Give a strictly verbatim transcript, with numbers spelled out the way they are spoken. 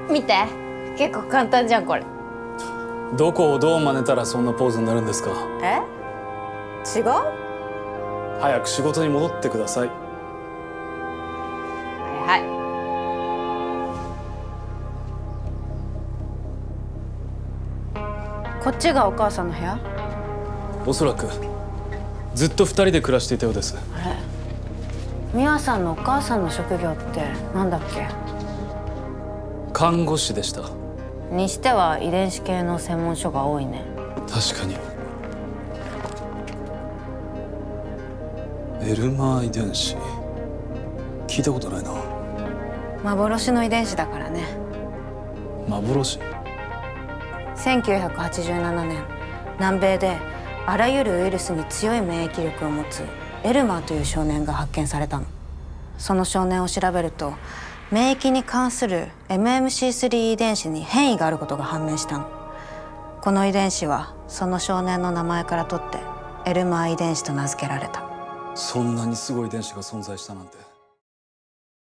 見て、結構簡単じゃんこれ。 どこをどう真似たらそんなポーズになるんですか？ え？違う？ 早く仕事に戻ってください。 はいはい。こっちがお母さんの部屋？ おそらくずっと二人で暮らしていたようです。 あれ、美和さんのお母さんの職業ってなんだっけ？ 看護師でした。 にしては遺伝子系の専門書が多いね。 確かに。エルマー遺伝子、聞いたことないな。 幻の遺伝子だからね。 幻？ せんきゅうひゃくはちじゅうななねん、南米であらゆるウイルスに強い免疫力を持つエルマーという少年が発見されたの。その少年を調べると、免疫に関する エムエムシースリー 遺伝子に変異があることが判明したの。この遺伝子はその少年の名前から取ってエルマー遺伝子と名付けられた。 そんなにすごい遺伝子が存在したなんて。